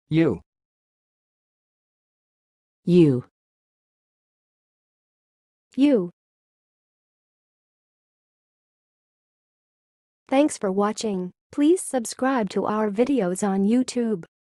You. You. You. Thanks for watching. Please subscribe to our videos on YouTube.